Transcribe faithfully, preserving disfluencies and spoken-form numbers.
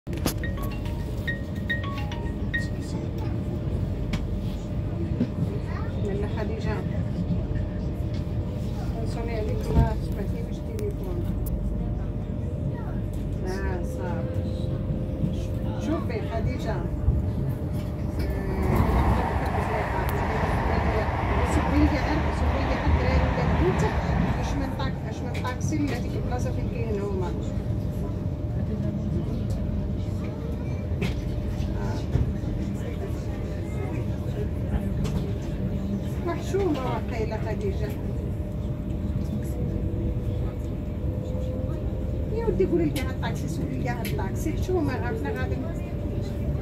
لاله خديجه كنصوني عليك ما سمعتينيش التليفون. اه صافي شوفي خديجه سولي لي غير سولي لي غير الدراري ولا البنت اش من طاك اش من طاكسي لهاديك البلاصه فين كاينين هما. محشومه واقيلا خديجه. يا ودي قولي لي هاد الطاكسي سولي لي هاد الطاكسي حشومه غافله غادي